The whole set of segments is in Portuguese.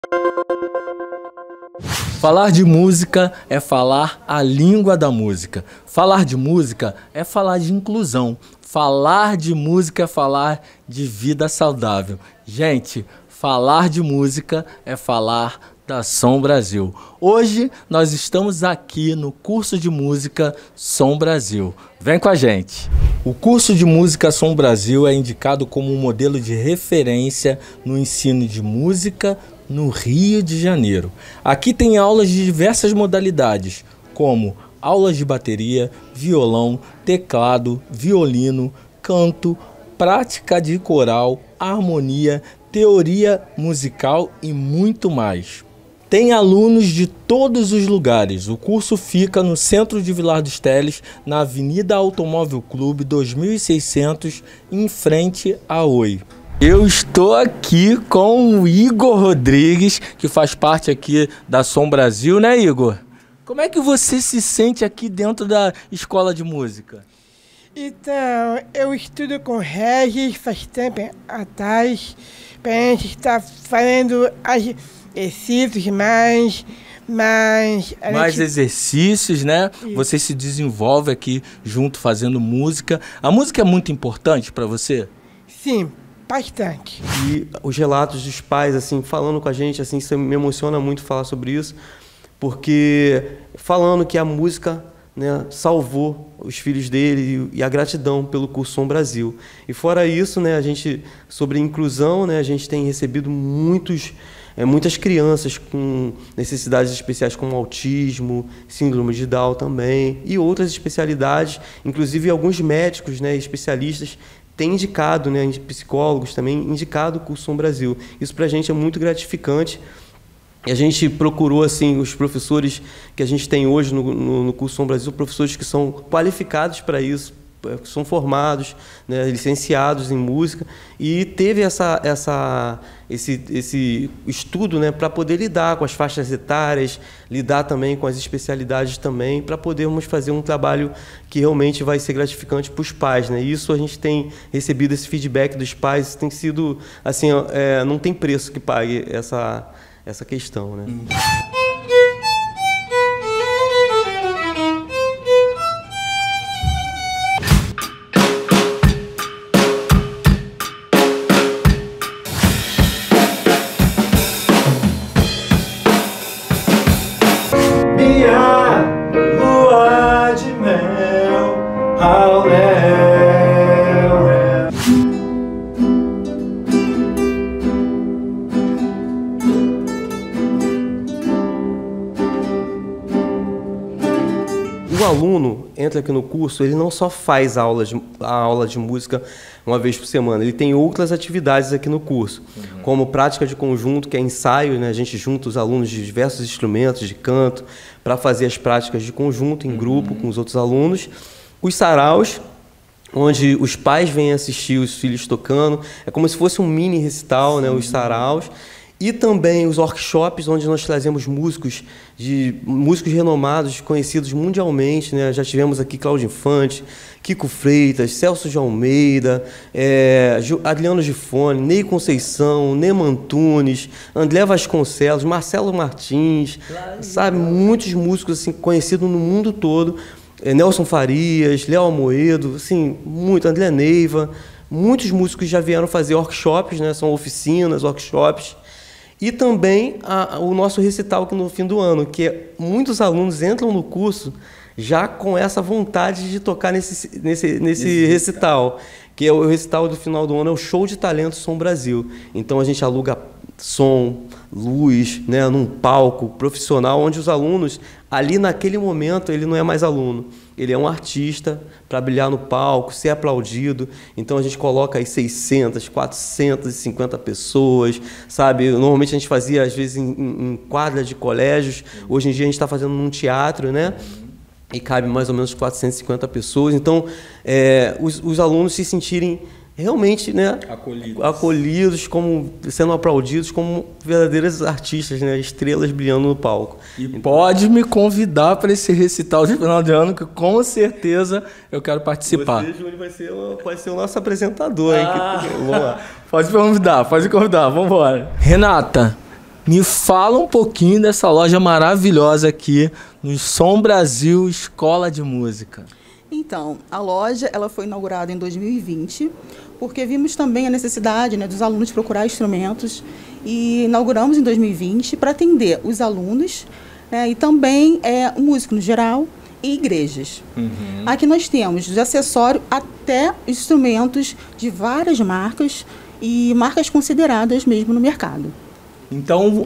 Falar de música é falar a língua da música. Falar de música é falar de inclusão. Falar de música é falar de vida saudável. Gente, falar de música é falar da Som Brasil. Hoje nós estamos aqui no curso de música Som Brasil. Vem com a gente! O curso de música Som Brasil é indicado como um modelo de referência no ensino de música no Rio de Janeiro. Aqui tem aulas de diversas modalidades, como aulas de bateria, violão, teclado, violino, canto, prática de coral, harmonia, teoria musical e muito mais. Tem alunos de todos os lugares. O curso fica no centro de Vilar dos Teles, na Avenida Automóvel Clube 2600, em frente à Oi. Eu estou aqui com o Igor Rodrigues, que faz parte aqui da Som Brasil, né, Igor? Como é que você se sente aqui dentro da escola de música? Então, eu estudo com Regis faz tempo atrás, para a gente estar fazendo exercícios mais exercícios, né? Isso. Você se desenvolve aqui junto fazendo música. A música é muito importante para você? Sim. Bastante. E os relatos dos pais, assim, falando com a gente, assim, isso me emociona muito falar sobre isso, porque falando que a música, né, salvou os filhos dele e a gratidão pelo curso Som Brasil. E fora isso, né, a gente, sobre inclusão, né, a gente tem recebido muitas crianças com necessidades especiais como autismo, síndrome de Down também, e outras especialidades, inclusive alguns médicos, né, especialistas, tem indicado, né, psicólogos também, indicado o curso Som Brasil. Isso para a gente é muito gratificante. E a gente procurou, assim, os professores que a gente tem hoje no curso Som Brasil, professores que são qualificados para isso, que são formados, né, licenciados em música, e teve esse estudo, né, para poder lidar com as faixas etárias, lidar também com as especialidades também, para podermos fazer um trabalho que realmente vai ser gratificante para os pais, né? E isso a gente tem recebido esse feedback dos pais, tem sido assim, não tem preço que pague essa questão, né? Lua de mel ao léu. O aluno entra aqui no curso, ele não só faz a aula de música uma vez por semana, ele tem outras atividades aqui no curso, como prática de conjunto, que é ensaio, né? A gente junta os alunos de diversos instrumentos de canto para fazer as práticas de conjunto, em grupo, com os outros alunos. Os saraus, onde os pais vêm assistir os filhos tocando, é como se fosse um mini recital, né? Os saraus. E também os workshops, onde nós trazemos músicos renomados, conhecidos mundialmente, né? Já tivemos aqui Cláudio Infante, Kiko Freitas, Celso de Almeida, Adriano Gifone, Ney Conceição, Neyman Antunes, André Vasconcelos, Marcelo Martins, sabe? Muitos músicos assim, conhecidos no mundo todo, Nelson Farias, Léo Amoedo, assim, André Neiva, muitos músicos já vieram fazer workshops, né? São oficinas, workshops. E também o nosso recital aqui no fim do ano, que muitos alunos entram no curso já com essa vontade de tocar nesse recital, que é o recital do final do ano, é o Show de Talentos Som Brasil. Então a gente aluga som, luz, né, num palco profissional, onde os alunos, ali naquele momento, ele não é mais aluno, ele é um artista para brilhar no palco, ser aplaudido. Então a gente coloca aí 600, 450 pessoas, sabe? Normalmente a gente fazia às vezes em quadra de colégios, hoje em dia a gente está fazendo num teatro, né? E cabe mais ou menos 450 pessoas. Então os alunos se sentirem realmente, né, acolhidos, como sendo aplaudidos como verdadeiros artistas, né, estrelas brilhando no palco. E então, pode me convidar para esse recital de final de ano, que com certeza eu quero participar. Você, Júnior, vai ser o nosso apresentador, hein? Vamos lá. Pode convidar, vamos embora. Renata, Me fala um pouquinho dessa loja maravilhosa aqui no Som Brasil Escola de Música. Então, a loja ela foi inaugurada em 2020, porque vimos também a necessidade, né, dos alunos procurar instrumentos, e inauguramos em 2020 para atender os alunos, né, e também o músico no geral e igrejas. Aqui nós temos de acessório até instrumentos de várias marcas e marcas consideradas mesmo no mercado. Então,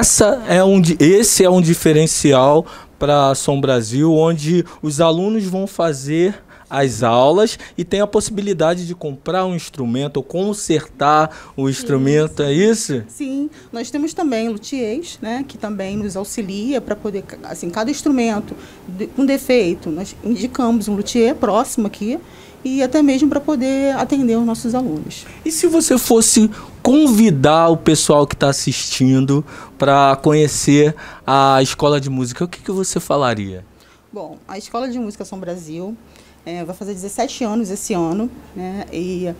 esse é um diferencial para Som Brasil, onde os alunos vão fazer as aulas e tem a possibilidade de comprar um instrumento ou consertar o instrumento, é isso? Sim, nós temos também luthiers, né, que também nos auxilia para poder, assim, cada instrumento com defeito, nós indicamos um luthier próximo aqui e até mesmo para poder atender os nossos alunos. E se você fosse convidar o pessoal que está assistindo para conhecer a Escola de Música, o que você falaria? Bom, a Escola de Música Som Brasil vai fazer 17 anos esse ano, né, e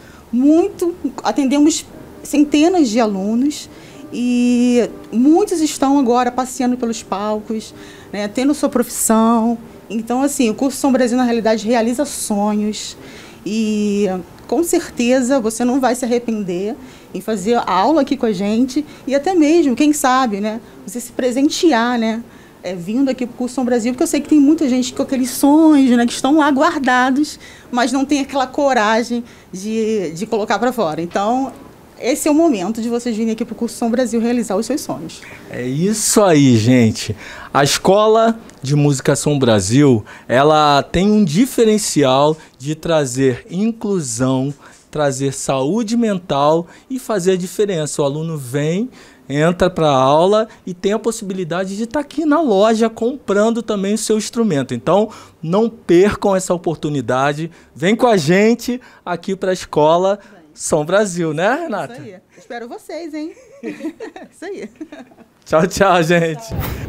atendemos centenas de alunos e muitos estão agora passeando pelos palcos, né, tendo sua profissão. Então, assim, o curso Som Brasil, na realidade, realiza sonhos e, com certeza, você não vai se arrepender em fazer a aula aqui com a gente e até mesmo, quem sabe, né, você se presentear, né, vindo aqui para o curso Som Brasil, porque eu sei que tem muita gente com aqueles sonhos, né, que estão lá guardados, mas não tem aquela coragem de colocar para fora. Então, esse é o momento de vocês virem aqui para o curso Som Brasil realizar os seus sonhos. É isso aí, gente. A Escola de Música Som Brasil, ela tem um diferencial de trazer inclusão, trazer saúde mental e fazer a diferença. O aluno vem, entra para a aula e tem a possibilidade de estar aqui na loja comprando também o seu instrumento. Então, não percam essa oportunidade. Vem com a gente aqui para a Escola Som Brasil, né, Renata? Isso aí. Espero vocês, hein? Isso aí. Tchau, tchau, gente.